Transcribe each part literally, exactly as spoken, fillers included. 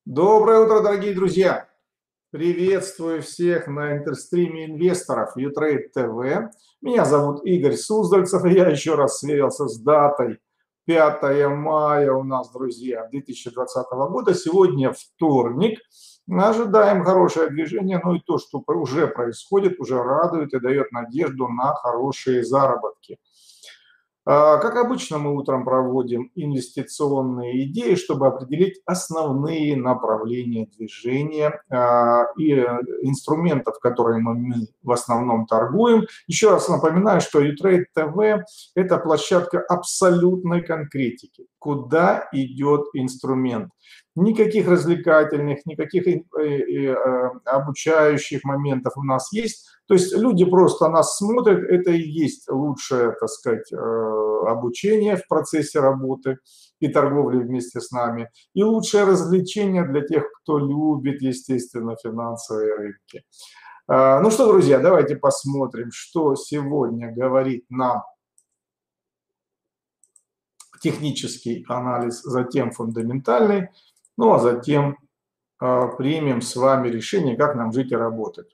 Доброе утро, дорогие друзья! Приветствую всех на интерстриме инвесторов Utrade тэ вэ. Меня зовут Игорь Суздальцев, и я еще раз сверился с датой пятое мая у нас, друзья, две тысячи двадцатого года. Сегодня вторник. Ожидаем хорошее движение, но и то, что уже происходит, уже радует и дает надежду на хорошие заработки. Как обычно, мы утром проводим инвестиционные идеи, чтобы определить основные направления движения и инструментов, которыми мы в основном торгуем. Еще раз напоминаю, что Utrade тэ вэ – это площадка абсолютной конкретики, куда идет инструмент. Никаких развлекательных, никаких обучающих моментов у нас есть. То есть люди просто нас смотрят, это и есть лучшее, так сказать, обучение в процессе работы и торговли вместе с нами, и лучшее развлечение для тех, кто любит, естественно, финансовые рынки. Ну что, друзья, давайте посмотрим, что сегодня говорит нам технический анализ, затем фундаментальный, ну а затем примем с вами решение, как нам жить и работать.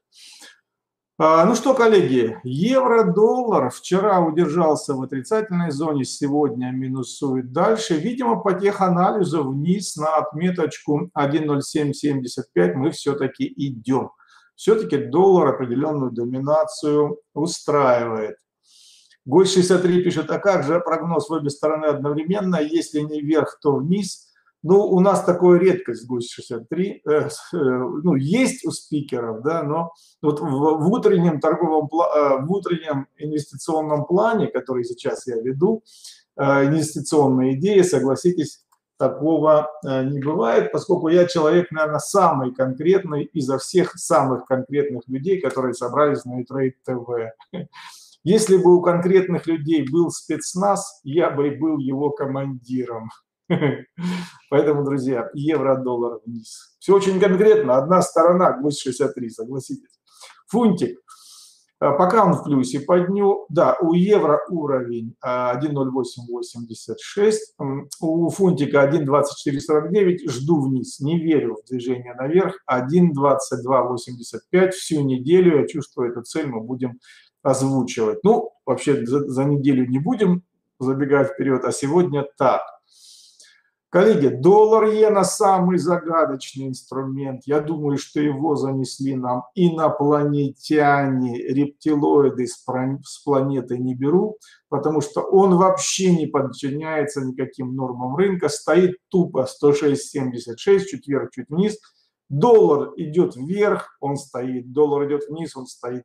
Ну что, коллеги, евро-доллар вчера удержался в отрицательной зоне, сегодня минусует дальше. Видимо, по теханализу вниз на отметочку один ноль семь семьдесят пять мы все-таки идем. Все-таки доллар определенную доминацию устраивает. Гость шестьдесят три пишет, а как же прогноз в обе стороны одновременно, если не вверх, то вниз? Ну, у нас такая редкость, Гость шестьдесят три, э, э, ну, есть у спикеров, да, но вот в, в утреннем торговом, э, в утреннем инвестиционном плане, который сейчас я веду, э, инвестиционные идеи, согласитесь, такого э, не бывает, поскольку я человек, наверное, самый конкретный изо всех самых конкретных людей, которые собрались на Utrade тэ вэ. Если бы у конкретных людей был спецназ, я бы был его командиром. Поэтому, друзья, евро-доллар вниз. Все очень конкретно. Одна сторона, Гость шестьдесят три, согласитесь. Фунтик. Пока он в плюсе по дню. Да, у евро уровень один ноль восемь восемьдесят шесть. У фунтика один двадцать четыре сорок девять. Жду вниз. Не верю в движение наверх. один двадцать два восемьдесят пять. Всю неделю я чувствую эту цель, мы будем озвучивать. Ну, вообще за, за неделю не будем забегать вперед, а сегодня так. Коллеги, доллар-иена самый загадочный инструмент. Я думаю, что его занесли нам инопланетяне, рептилоиды с планеты не беру, потому что он вообще не подчиняется никаким нормам рынка, стоит тупо сто шесть семьдесят шесть, чуть вверх, чуть вниз. Доллар идет вверх, он стоит, доллар идет вниз, он стоит.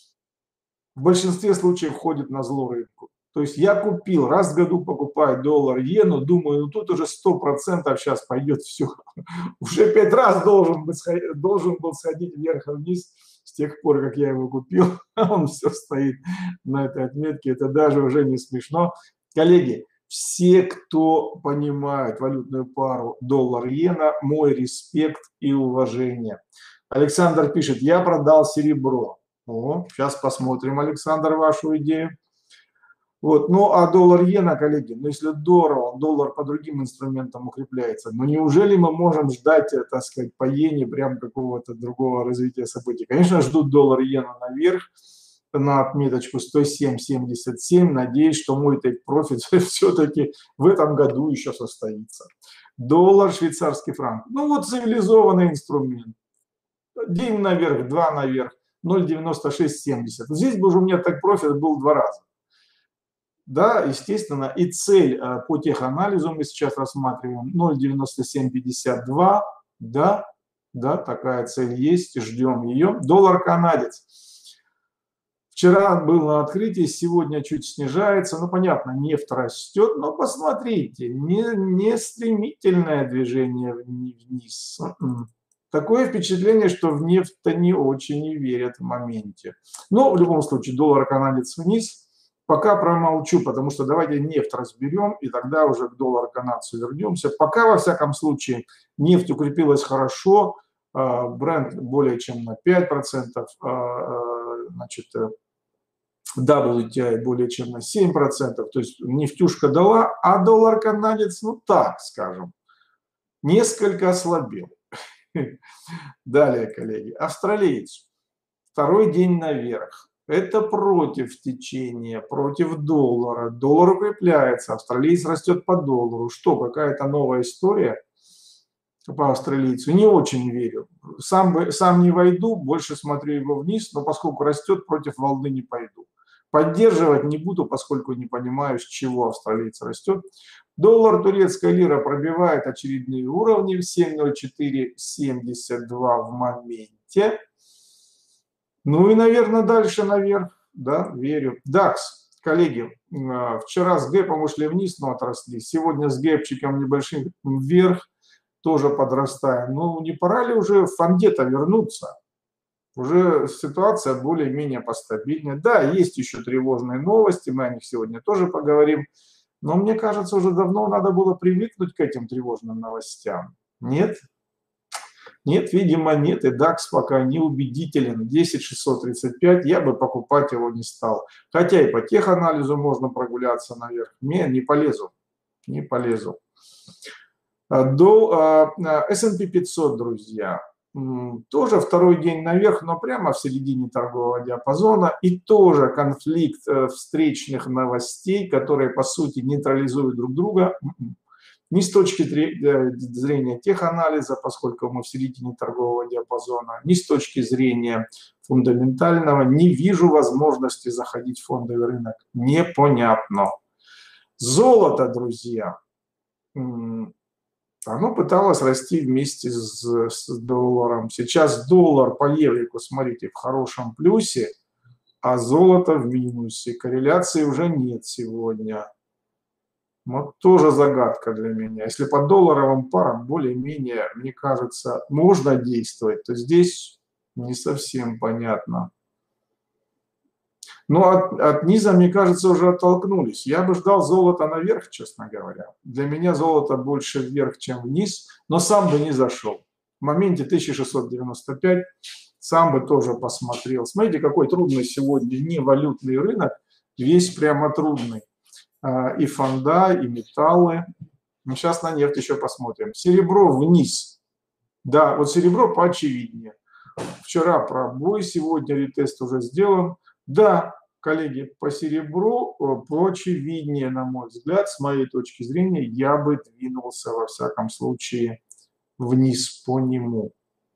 В большинстве случаев ходит на зло рынку. То есть я купил, раз в году покупаю доллар-иену, думаю, ну тут уже сто процентов сейчас пойдет все. Уже пять раз должен, быть, должен был сходить вверх и вниз с тех пор, как я его купил. Он все стоит на этой отметке, это даже уже не смешно. Коллеги, все, кто понимает валютную пару доллар-иена, мой респект и уважение. Александр пишет, я продал серебро. О, сейчас посмотрим, Александр, вашу идею. Вот, ну а доллар-иена, коллеги, ну если доллар, доллар по другим инструментам укрепляется, но неужели мы можем ждать, так сказать, по иене прям какого-то другого развития событий? Конечно, ждут доллар-иена наверх на отметочку сто семь семьдесят семь. Надеюсь, что мой тейк-профит все-таки в этом году еще состоится. Доллар, швейцарский франк. Ну вот цивилизованный инструмент. День наверх, два наверх, ноль девяносто шесть семьдесят. Здесь бы уже у меня тейк-профит был два раза. Да, естественно, и цель по теханализу мы сейчас рассматриваем ноль девяносто семь пятьдесят два, да, да, такая цель есть, ждем ее. Доллар-канадец. Вчера был на открытии, сегодня чуть снижается, ну понятно, нефть растет, но посмотрите, не, не стремительное движение вниз. Такое впечатление, что в нефть-то не очень и верят в моменте. Но в любом случае доллар-канадец вниз. Пока промолчу, потому что давайте нефть разберем, и тогда уже к доллару-канадцу вернемся. Пока, во всяком случае, нефть укрепилась хорошо, бренд более чем на пять процентов, значит, дабл ю ти ай более чем на семь процентов, то есть нефтюшка дала, а доллар-канадец, ну так скажем, несколько ослабел. Далее, коллеги, австралиец. Второй день наверх. Это против течения, против доллара. Доллар укрепляется, австралиец растет по доллару. Что, какая-то новая история по австралийцу? Не очень верю. Сам, сам не войду, больше смотрю его вниз, но поскольку растет, против волны не пойду. Поддерживать не буду, поскольку не понимаю, с чего австралиец растет. Доллар, турецкая лира пробивает очередные уровни в семь ноль четыре семьдесят два в моменте. Ну и, наверное, дальше наверх, да, верю. дакс, коллеги, вчера с гэпом ушли вниз, но отросли. Сегодня с гэпчиком небольшим вверх, тоже подрастаем. Ну, не пора ли уже в фонде-то вернуться? Уже ситуация более-менее постабильнее. Да, есть еще тревожные новости, мы о них сегодня тоже поговорим. Но мне кажется, уже давно надо было привыкнуть к этим тревожным новостям. Нет? Нет, видимо, нет. И дакс пока не убедителен. десять шестьсот тридцать пять, я бы покупать его не стал. Хотя и по теханализу можно прогуляться наверх. Не, не полезу. Не полезу. До эс энд пи пятьсот, друзья. Тоже второй день наверх, но прямо в середине торгового диапазона. И тоже конфликт встречных новостей, которые, по сути, нейтрализуют друг друга. Ни с точки зрения теханализа, поскольку мы в середине торгового диапазона, ни с точки зрения фундаментального, не вижу возможности заходить в фондовый рынок. Непонятно. Золото, друзья. Оно пыталось расти вместе с, с долларом. Сейчас доллар по еврику, смотрите, в хорошем плюсе, а золото в минусе. Корреляции уже нет сегодня. Вот тоже загадка для меня. Если по долларовым парам более-менее, мне кажется, можно действовать, то здесь не совсем понятно. Но от, от низа, мне кажется, уже оттолкнулись. Я бы ждал золото наверх, честно говоря. Для меня золото больше вверх, чем вниз, но сам бы не зашел. В моменте тысяча шестьсот девяносто пять сам бы тоже посмотрел. Смотрите, какой трудный сегодня невалютный рынок, весь прямо трудный. И фонда, и металлы. Ну, сейчас на нефть еще посмотрим. Серебро вниз. Да, вот серебро поочевиднее. Вчера пробой, сегодня ретест уже сделан. Да, коллеги, по серебру поочевиднее, на мой взгляд, с моей точки зрения, я бы двинулся, во всяком случае, вниз по нему.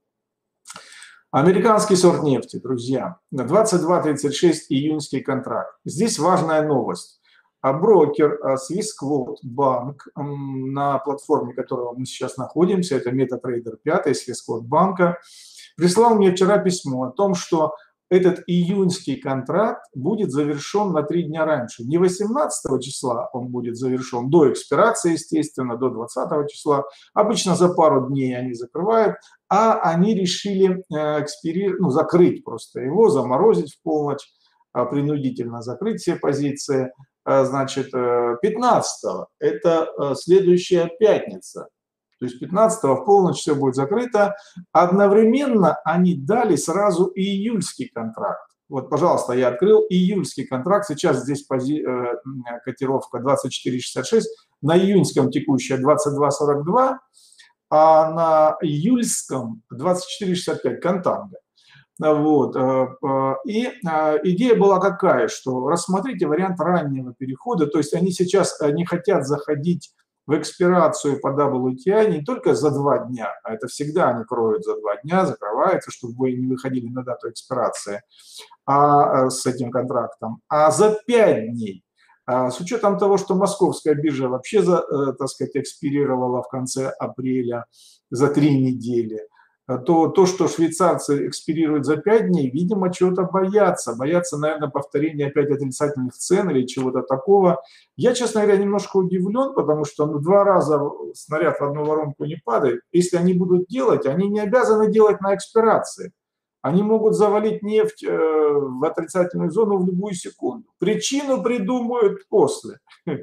Американский сорт нефти, друзья. двадцать два тридцать шесть июньский контракт. Здесь важная новость. А брокер Swissquote Bank, на платформе которого мы сейчас находимся, это MetaTrader пять Swissquote банка, прислал мне вчера письмо о том, что этот июньский контракт будет завершен на три дня раньше. Не восемнадцатого числа он будет завершен, до экспирации, естественно, до двадцатого числа. Обычно за пару дней они закрывают, а они решили экспирировать, ну, закрыть просто его, заморозить в полночь, принудительно закрыть все позиции. Значит, пятнадцатого, это следующая пятница. То есть пятнадцатого в полночь все будет закрыто. Одновременно они дали сразу и июльский контракт. Вот, пожалуйста, я открыл июльский контракт. Сейчас здесь пози... котировка двадцать четыре шестьдесят шесть. На июньском текущая двадцать два сорок два, а на июльском двадцать четыре шестьдесят пять контанго. Вот. И идея была какая, что рассмотрите вариант раннего перехода. То есть они сейчас не хотят заходить в экспирацию по дабл ю ти ай не только за два дня, а это всегда они кроют за два дня, закрывается, чтобы вы не выходили на дату экспирации а, с этим контрактом, а за пять дней. А, с учетом того, что московская биржа вообще, за, так сказать, экспирировала в конце апреля за три недели, то то, что швейцарцы экспирируют за пять дней, видимо, чего-то боятся. Боятся, наверное, повторения опять отрицательных цен или чего-то такого. Я, честно говоря, немножко удивлен, потому что ну, два раза снаряд в одну воронку не падает. Если они будут делать, они не обязаны делать на экспирации. Они могут завалить нефть э, в отрицательную зону в любую секунду. Причину придумают после.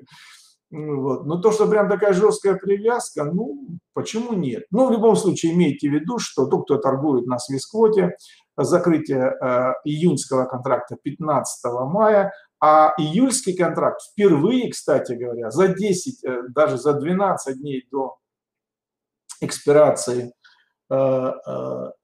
Вот. Но то, что прям такая жесткая привязка, ну, почему нет? Ну, в любом случае, имейте в виду, что тот, кто торгует на Swissquote, закрытие э, июньского контракта пятнадцатого мая, а июльский контракт впервые, кстати говоря, за десять, э, даже за двенадцать дней до экспирации до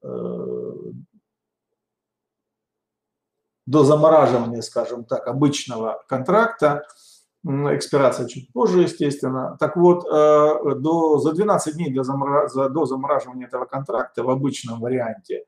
замораживания, скажем так, обычного контракта, экспирация чуть позже, естественно. Так вот, до, за двенадцать дней до, замора, до замораживания этого контракта в обычном варианте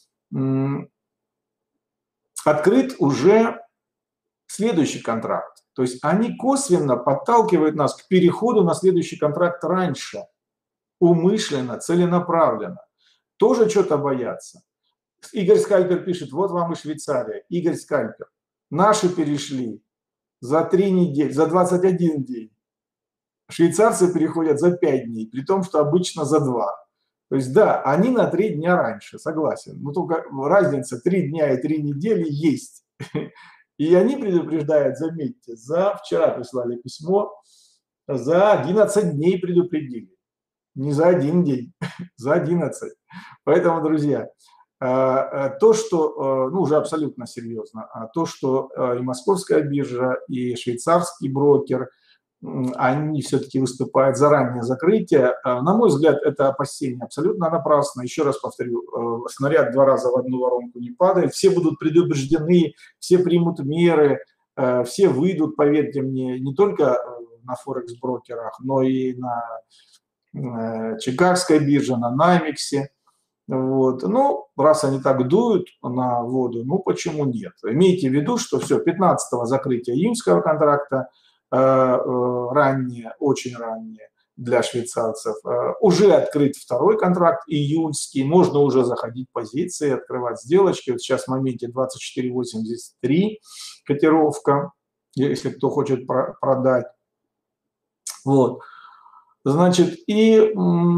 открыт уже следующий контракт. То есть они косвенно подталкивают нас к переходу на следующий контракт раньше, умышленно, целенаправленно. Тоже что-то боятся. Игорь Скальпер пишет, вот вам и Швейцария. Игорь Скальпер, наши перешли за три недели, за двадцать один день. Швейцарцы переходят за пять дней, при том, что обычно за два. То есть да, они на три дня раньше, согласен. Но только разница три дня и три недели есть. И они предупреждают, заметьте, за вчера прислали письмо, за одиннадцать дней предупредили. Не за один день, за одиннадцать. Поэтому, друзья, то, что, ну уже абсолютно серьезно, а то, что и московская биржа, и швейцарский брокер, они все-таки выступают за раннее закрытие, на мой взгляд, это опасение абсолютно напрасно. Еще раз повторю, снаряд два раза в одну воронку не падает, все будут предупреждены, все примут меры, все выйдут, поверьте мне, не только на форекс-брокерах, но и на Чикагской бирже, на Наймиксе. Вот. Ну, раз они так дуют на воду, ну почему нет? Имейте в виду, что все, пятнадцатого закрытия июньского контракта, э, э, раннее, очень раннее для швейцарцев, э, уже открыт второй контракт, июньский, можно уже заходить позиции, открывать сделочки. Вот сейчас в моменте двадцать четыре восемьдесят три котировка, если кто хочет про продать. Вот. Значит, и...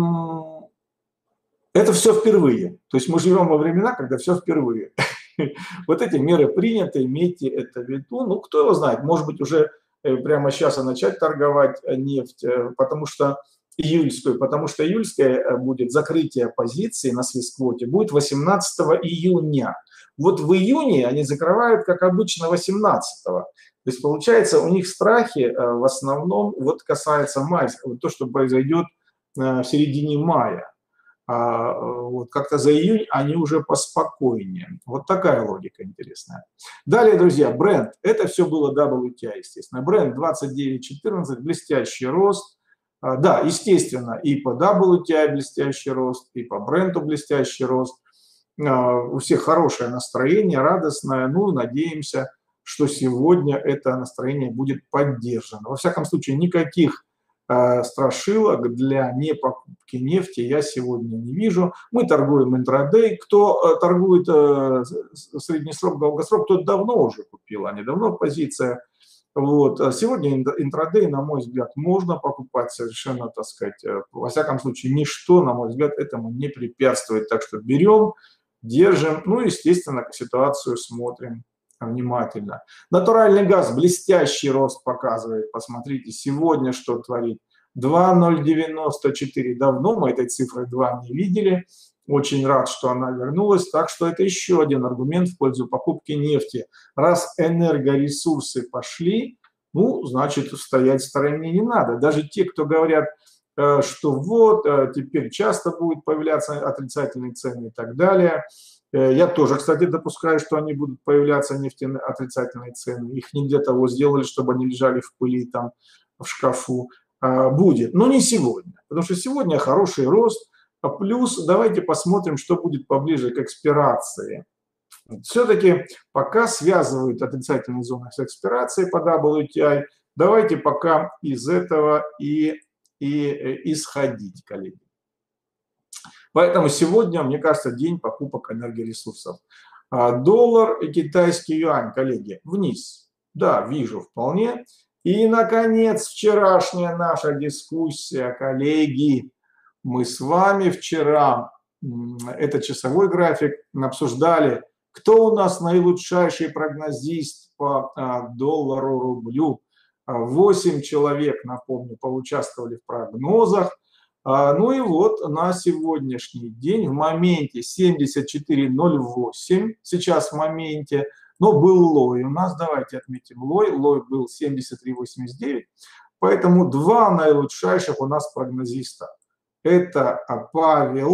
это все впервые. То есть мы живем во времена, когда все впервые. Вот эти меры приняты, имейте это в виду. Ну, кто его знает, может быть, уже прямо сейчас и начать торговать нефть, потому что июльскую, потому что июльское будет закрытие позиции на свисквоте, будет восемнадцатого июня. Вот в июне они закрывают, как обычно, восемнадцатого. То есть, получается, у них страхи в основном вот касается мая, вот то, что произойдет в середине мая. А вот как-то за июнь они уже поспокойнее. Вот такая логика интересная. Далее, друзья, бренд. Это все было дабл ю ти ай, естественно. Бренд двадцать девять четырнадцать, блестящий рост. Да, естественно, и по дабл ю ти ай блестящий рост, и по бренду блестящий рост. У всех хорошее настроение, радостное. Ну, надеемся, что сегодня это настроение будет поддержано. Во всяком случае, никаких страшилок для непокупки нефти я сегодня не вижу. Мы торгуем интрадей. Кто торгует среднесрок, долгосрок, тот давно уже купил, они давно в позициях. Вот. Сегодня интрадей, на мой взгляд, можно покупать совершенно, так сказать, во всяком случае, ничто, на мой взгляд, этому не препятствует. Так что берем, держим, ну, естественно, ситуацию смотрим внимательно. Натуральный газ, блестящий рост показывает. Посмотрите, сегодня что творит. два ноль девяносто четыре. Давно мы этой цифры два не видели. Очень рад, что она вернулась. Так что это еще один аргумент в пользу покупки нефти. Раз энергоресурсы пошли, ну, значит, стоять в стороне не надо. Даже те, кто говорят, что вот, теперь часто будут появляться отрицательные цены и так далее. Я тоже, кстати, допускаю, что они будут появляться нефтяные отрицательные цены. Их не для того сделали, чтобы они лежали в пыли там в шкафу. Будет, но не сегодня, потому что сегодня хороший рост. Плюс давайте посмотрим, что будет поближе к экспирации. Все-таки пока связывают отрицательные зоны с экспирацией по дабл ю ти ай, давайте пока из этого и, и исходить, коллеги. Поэтому сегодня, мне кажется, день покупок энергоресурсов. Доллар и китайский юань, коллеги, вниз. Да, вижу вполне. И, наконец, вчерашняя наша дискуссия, коллеги. Мы с вами вчера, это часовой график, обсуждали, кто у нас наилучший прогнозист по доллару-рублю. Восемь человек, напомню, поучаствовали в прогнозах. Ну и вот на сегодняшний день в моменте семьдесят четыре ноль восемь, сейчас в моменте, но был лой у нас, давайте отметим лой, лой был семьдесят три восемьдесят девять, поэтому два наилучших у нас прогнозиста. Это Павел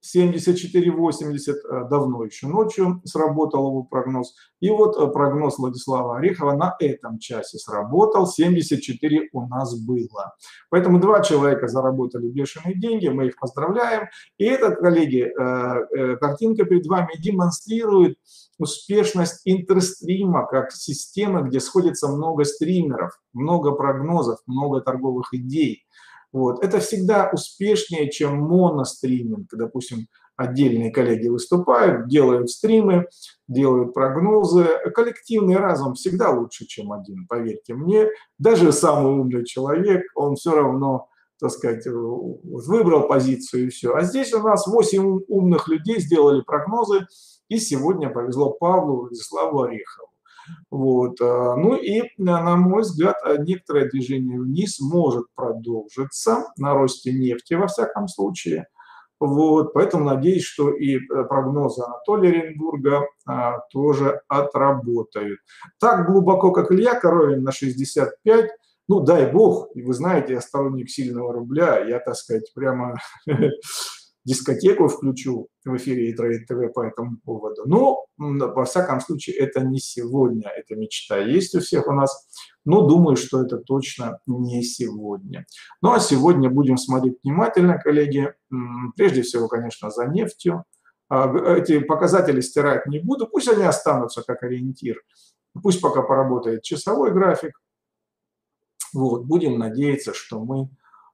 семьдесят четыре восемьдесят, давно еще ночью сработал его прогноз. И вот прогноз Владислава Орехова на этом часе сработал, семьдесят четыре у нас было. Поэтому два человека заработали бешеные деньги, мы их поздравляем. И эта, коллеги, картинка перед вами демонстрирует успешность интерстрима как системы, где сходится много стримеров, много прогнозов, много торговых идей. Вот. Это всегда успешнее, чем моностриминг. Допустим, отдельные коллеги выступают, делают стримы, делают прогнозы. Коллективный разум всегда лучше, чем один, поверьте мне. Даже самый умный человек, он все равно, так сказать, выбрал позицию и все. А здесь у нас восемь умных людей сделали прогнозы, и сегодня повезло Павлу Владиславу Орехову. Вот. Ну и, на мой взгляд, некоторое движение вниз может продолжиться на росте нефти, во всяком случае. Вот. Поэтому надеюсь, что и прогнозы Анатолия Оренбурга а, тоже отработают. Так глубоко, как Илья Коровин на шестьдесят пять, ну дай бог, и вы знаете, я сторонник сильного рубля, я, так сказать, прямо... дискотеку включу в эфире Трейд ТВ по этому поводу. Но, во всяком случае, это не сегодня. Эта мечта есть у всех у нас. Но думаю, что это точно не сегодня. Ну, а сегодня будем смотреть внимательно, коллеги. Прежде всего, конечно, за нефтью. Эти показатели стирать не буду. Пусть они останутся как ориентир. Пусть пока поработает часовой график. Вот. Будем надеяться, что мы...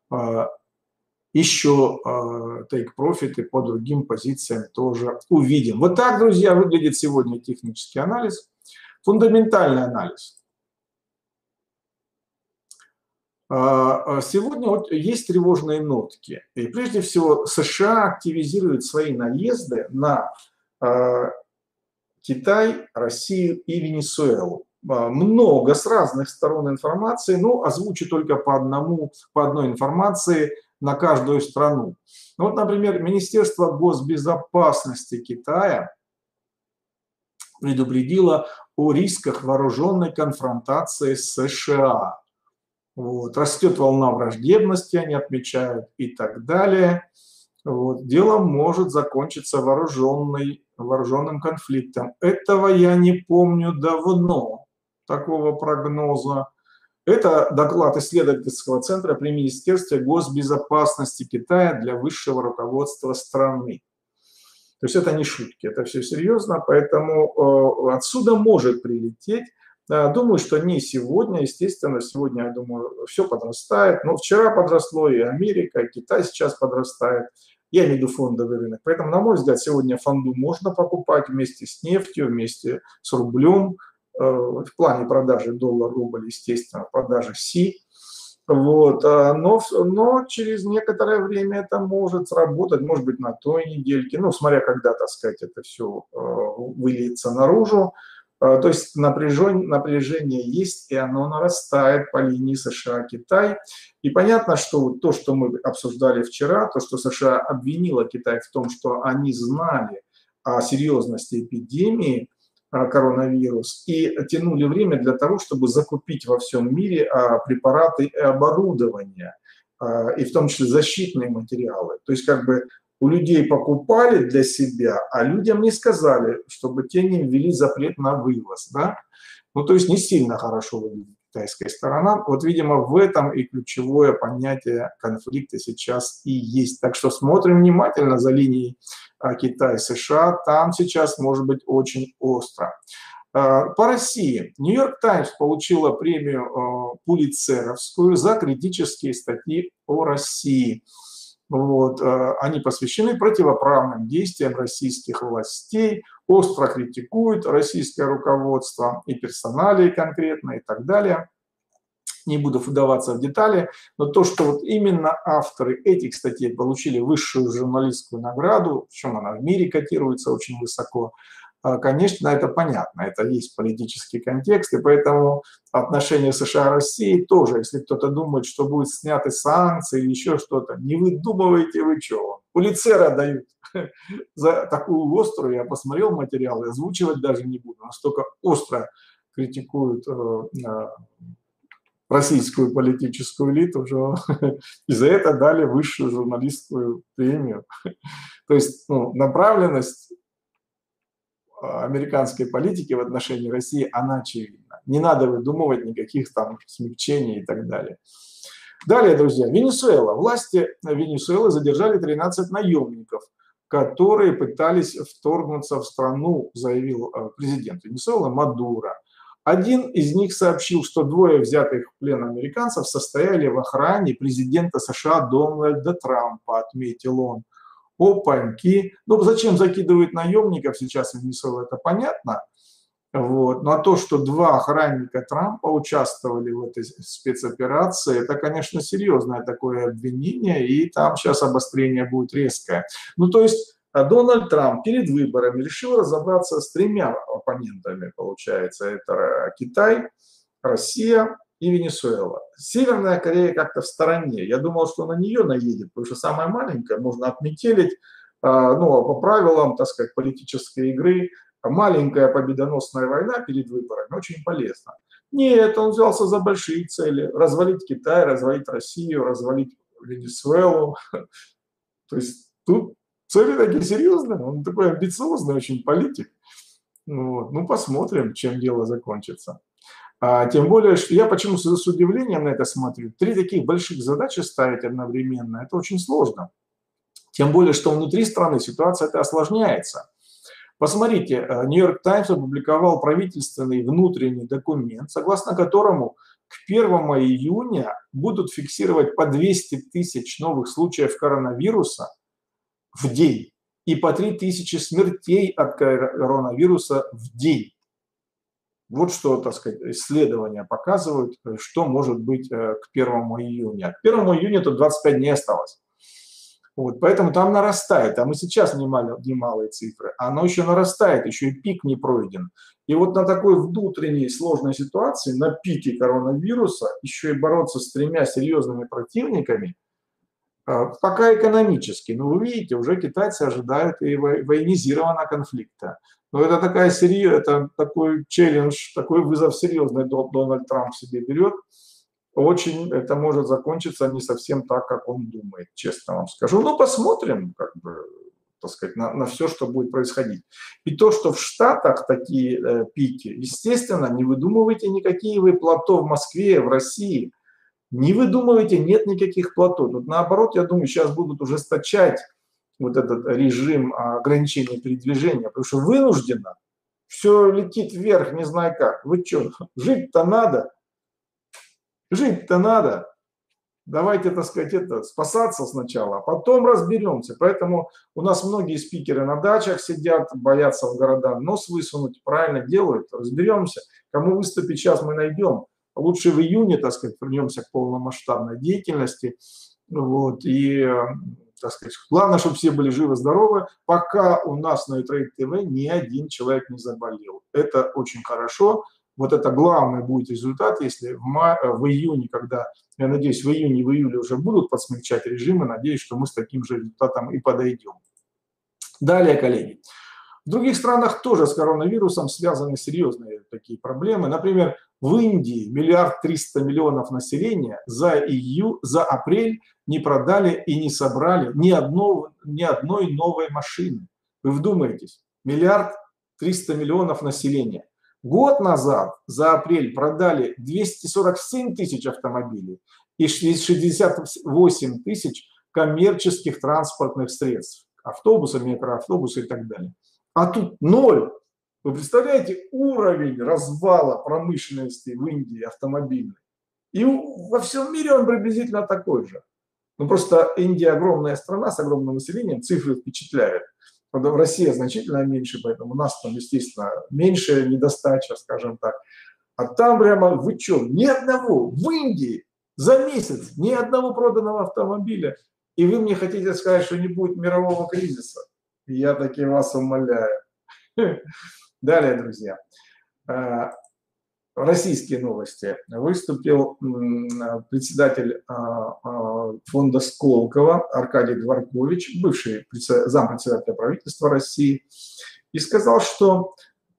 еще take-профиты по другим позициям тоже увидим. Вот так, друзья, выглядит сегодня технический анализ. Фундаментальный анализ. Сегодня вот есть тревожные нотки. И прежде всего США активизируют свои наезды на Китай, Россию и Венесуэлу. Много с разных сторон информации, но озвучу только по одному, по одной информации на каждую страну. Ну, вот, например, Министерство госбезопасности Китая предупредило о рисках вооруженной конфронтации с США. Вот. Растет волна враждебности, они отмечают, и так далее. Вот. Дело может закончиться вооруженной, вооруженным конфликтом. Этого я не помню давно, такого прогноза. Это доклад исследовательского центра при Министерстве госбезопасности Китая для высшего руководства страны. То есть это не шутки, это все серьезно, поэтому э, отсюда может прилететь. Э, думаю, что не сегодня, естественно, сегодня, я думаю, все подрастает. Но вчера подросло и Америка, и Китай сейчас подрастает. Я имею в виду фондовый рынок. Поэтому, на мой взгляд, сегодня фонду можно покупать вместе с нефтью, вместе с рублем. В плане продажи доллар-рубль, естественно, продажи Си. Вот. Но, но через некоторое время это может сработать, может быть, на той недельке, ну, смотря когда, так сказать, это все выльется наружу. То есть напряжение, напряжение есть, и оно нарастает по линии США-Китай. И понятно, что то, что мы обсуждали вчера, то, что США обвинила Китай в том, что они знали о серьезности эпидемии, коронавирус, и тянули время для того, чтобы закупить во всем мире препараты и оборудование, и в том числе защитные материалы. То есть как бы у людей покупали для себя, а людям не сказали, чтобы те не ввели запрет на вывоз. Да? Ну, то есть не сильно хорошо выглядит китайская сторона. Вот, видимо, в этом и ключевое понятие конфликта сейчас и есть. Так что смотрим внимательно за линией Китай-США. Там сейчас может быть очень остро. По России. Нью-Йорк Таймс получила премию Пулитцеровскую за критические статьи о России. Вот. Они посвящены противоправным действиям российских властей, остро критикуют российское руководство и персоналии конкретно и так далее. Не буду вдаваться в детали, но то, что вот именно авторы этих статей получили высшую журналистскую награду, причем она в мире котируется очень высоко, конечно, это понятно, это есть политический контекст, и поэтому отношения США и России тоже, если кто-то думает, что будут сняты санкции или еще что-то, не выдумывайте вы что. Пулитцера дают за такую острую, я посмотрел материалы, озвучивать даже не буду, настолько остро критикуют российскую политическую элиту уже и за это дали высшую журналистскую премию. То есть ну, направленность американской политики в отношении России, она очевидна. Не надо выдумывать никаких там смягчений и так далее. Далее, друзья, Венесуэла. Власти Венесуэлы задержали тринадцать наемников, которые пытались вторгнуться в страну, заявил президент Венесуэлы Мадуро. Один из них сообщил, что двое взятых в плен американцев состояли в охране президента США Дональда Трампа, отметил он. Опаньки. Ну, зачем закидывают наемников сейчас в Венесуэлу, это понятно. Вот. Но то, что два охранника Трампа участвовали в этой спецоперации, это, конечно, серьезное такое обвинение, и там сейчас обострение будет резкое. Ну, то есть Дональд Трамп перед выборами решил разобраться с тремя оппонентами, получается. Это Китай, Россия и Венесуэла. Северная Корея как-то в стороне. Я думал, что на нее наедет, потому что самая маленькая, можно отметелить, ну, по правилам, так сказать, политической игры. Маленькая победоносная война перед выборами очень полезна. Нет, он взялся за большие цели. Развалить Китай, развалить Россию, развалить Венесуэлу. То есть тут цели такие серьезные. Он такой амбициозный очень политик. Вот. Ну, посмотрим, чем дело закончится. А, тем более, что я почему с удивлением на это смотрю. Три таких больших задачи ставить одновременно, это очень сложно. Тем более, что внутри страны ситуация это осложняется. Посмотрите, Нью-Йорк Таймс опубликовал правительственный внутренний документ, согласно которому к первому июня будут фиксировать по двести тысяч новых случаев коронавируса в день и по три тысячи смертей от коронавируса в день. Вот что, так сказать, исследования показывают, что может быть к первому июня. К первому июня тут двадцать пять дней осталось. Вот, поэтому там нарастает, там и сейчас немалые, немалые цифры, оно еще нарастает, еще и пик не пройден. И вот на такой внутренней сложной ситуации, на пике коронавируса, еще и бороться с тремя серьезными противниками, пока экономически. Но вы видите, уже китайцы ожидают и военизированного конфликта. Но это такая серьезная, это такой челлендж, такой вызов серьезный Дональд Трамп себе берет. Очень это может закончиться не совсем так, как он думает, честно вам скажу. Ну, посмотрим, как бы, так сказать, на, на все, что будет происходить. И то, что в Штатах такие э, пики, естественно, не выдумывайте никакие вы плато в Москве, в России. Не выдумывайте, нет никаких плато. Тут наоборот, я думаю, сейчас будут ужесточать вот этот режим ограничения передвижения, потому что вынужденно все летит вверх, не знаю как. Вы что, жить-то надо? Жить-то надо. Давайте, так сказать, это, спасаться сначала, а потом разберемся. Поэтому у нас многие спикеры на дачах сидят, боятся в города нос высунуть, правильно делают. Разберемся. Кому выступить сейчас мы найдем. Лучше в июне, так сказать, вернемся к полномасштабной деятельности. Вот, и, так сказать, главное, чтобы все были живы-здоровы, пока у нас на Utrade тэ вэ ни один человек не заболел. Это очень хорошо. Вот это главный будет результат, если в, мае, в июне, когда, я надеюсь, в июне и в июле уже будут подсмягчать режимы, надеюсь, что мы с таким же результатом и подойдем. Далее, коллеги. В других странах тоже с коронавирусом связаны серьезные такие проблемы. Например, в Индии миллиард триста миллионов населения за, ию, за апрель не продали и не собрали ни, одно, ни одной новой машины. Вы вдумаетесь, миллиард триста миллионов населения. Год назад за апрель продали двести сорок семь тысяч автомобилей и шестьдесят восемь тысяч коммерческих транспортных средств. Автобусы, микроавтобусы и так далее. А тут ноль. Вы представляете уровень развала промышленности в Индии автомобильной? И во всем мире он приблизительно такой же. Ну просто Индия огромная страна с огромным населением, цифры впечатляют. Правда, в России значительно меньше, поэтому у нас там, естественно, меньшая недостача, скажем так. А там прямо, вы что, ни одного в Индии за месяц, ни одного проданного автомобиля. И вы мне хотите сказать, что не будет мирового кризиса? Я таки вас умоляю. Далее, друзья. Российские новости. Выступил председатель фонда Сколково Аркадий Дворкович, бывший зампредседателя правительства России, и сказал, что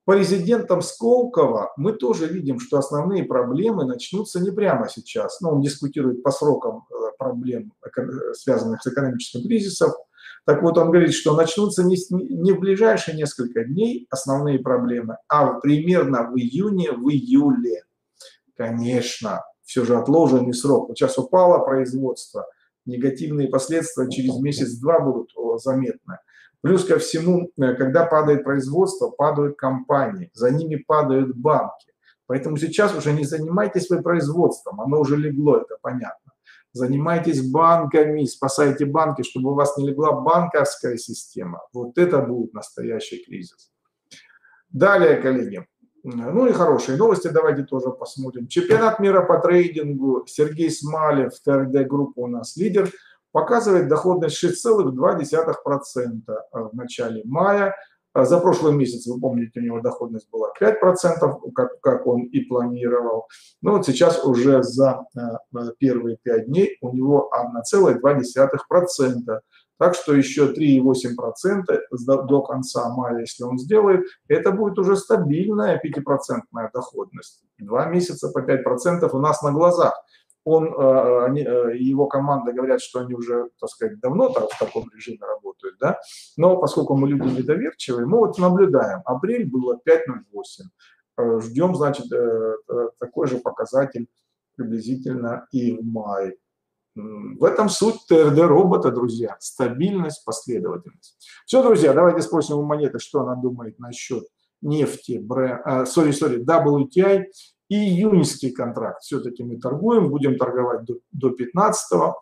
По резидентам Сколково мы тоже видим, что основные проблемы начнутся не прямо сейчас. Но он дискутирует по срокам проблем, связанных с экономическим кризисом. Так вот, он говорит, что начнутся не, не в ближайшие несколько дней основные проблемы, а примерно в июне, в июле. Конечно, все же отложенный срок. Вот сейчас упало производство, негативные последствия через месяц-два будут заметны. Плюс ко всему, когда падает производство, падают компании, за ними падают банки. Поэтому сейчас уже не занимайтесь вы производством, оно уже легло, это понятно. Занимайтесь банками, спасайте банки, чтобы у вас не легла банковская система. Вот это будет настоящий кризис. Далее, коллеги. Ну и хорошие новости давайте тоже посмотрим. Чемпионат мира по трейдингу. Сергей Смалев, ТРД группа у нас лидер, показывает доходность шесть целых две десятых процента в начале мая. За прошлый месяц, вы помните, у него доходность была пять процентов, как, как он и планировал. Но вот сейчас уже за первые пять дней у него одна целая две десятых процента. Так что еще три целых восемь десятых процента до конца мая, если он сделает, это будет уже стабильная пятипроцентная доходность. Два месяца по пять процентов у нас на глазах. Он, его команда говорят, что они уже, так сказать, давно в таком режиме работают, да? Но поскольку мы люди недоверчивые, мы вот наблюдаем. Апрель было пять целых восемь десятых. Ждем, значит, такой же показатель приблизительно и в мае. В этом суть ТРД-робота, друзья. Стабильность, последовательность. Все, друзья, давайте спросим у монеты, что она думает насчет нефти, бренд, сори, сори, дабл ю ти ай. И июньский контракт все-таки мы торгуем, будем торговать до, до пятнадцатого,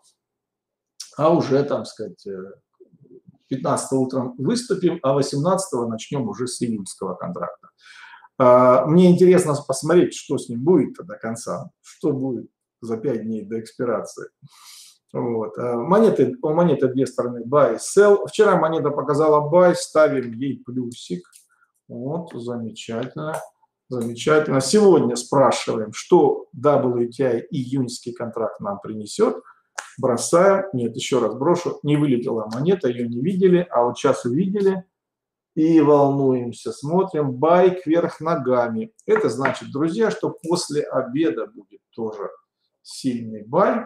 а уже, там сказать, пятнадцатого утром выступим, а восемнадцатого начнем уже с июньского контракта. Мне интересно посмотреть, что с ним будет до конца, что будет за пять дней до экспирации. Вот. Монеты, у монеты две стороны, buy, sell. Вчера монета показала buy, ставим ей плюсик. Вот, замечательно. Замечательно. Сегодня спрашиваем, что дабл ю ти ай июньский контракт нам принесет. Бросаем. Нет, еще раз брошу. Не вылетела монета, ее не видели, а вот сейчас увидели. И волнуемся, смотрим. Buy кверх ногами. Это значит, друзья, что после обеда будет тоже сильный buy.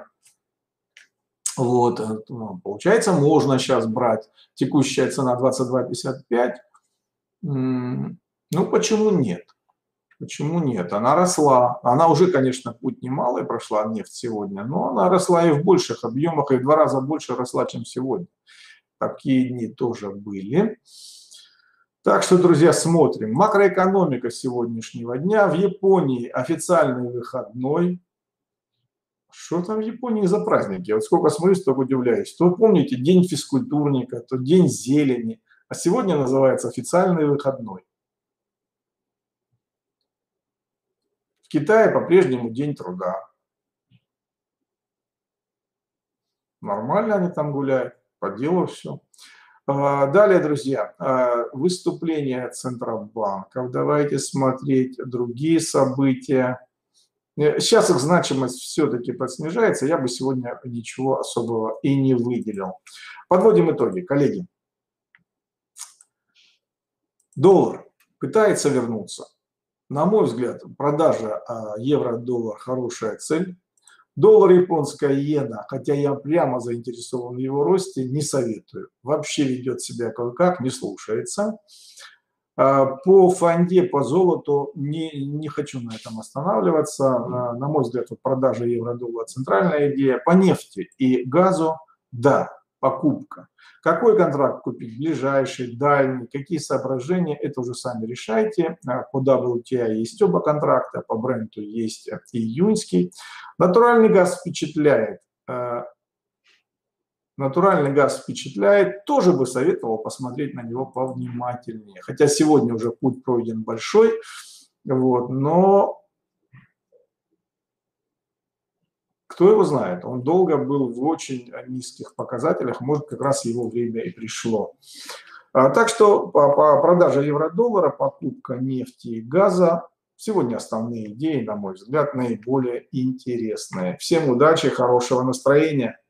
Вот. Получается, можно сейчас брать. Текущая цена двадцать два пятьдесят пять. Ну, почему нет? Почему нет? Она росла. Она уже, конечно, путь немалый прошла, нефть сегодня, но она росла и в больших объемах, и в два раза больше росла, чем сегодня. Такие дни тоже были. Так что, друзья, смотрим. Макроэкономика сегодняшнего дня. В Японии официальный выходной. Что там в Японии за праздники? Вот сколько смотрю, столько удивляюсь. То, помните, день физкультурника, то день зелени. А сегодня называется официальный выходной. В Китае по-прежнему день труда. Нормально они там гуляют, по делу все. Далее, друзья, выступления центробанков. Давайте смотреть другие события. Сейчас их значимость все-таки подснижается. Я бы сегодня ничего особого и не выделил. Подводим итоги, коллеги. Доллар пытается вернуться. На мой взгляд, продажа евро-доллар хорошая цель. Доллар японская иена, хотя я прямо заинтересован в его росте, не советую. Вообще ведет себя кое-как, не слушается. По фонде, по золоту не, не хочу на этом останавливаться. На мой взгляд, вот продажа евро-доллара центральная идея. По нефти и газу, да, покупка. Какой контракт купить? Ближайший, дальний, какие соображения? Это уже сами решайте. По дабл ю ти ай есть оба контракта, по бренду есть июньский. Натуральный газ впечатляет. Натуральный газ впечатляет. Тоже бы советовал посмотреть на него повнимательнее. Хотя сегодня уже путь пройден большой. Вот, но кто его знает? Он долго был в очень низких показателях. Может, как раз его время и пришло. Так что по, по продаже евро-доллара, покупка нефти и газа. Сегодня основные идеи, на мой взгляд, наиболее интересные. Всем удачи, хорошего настроения.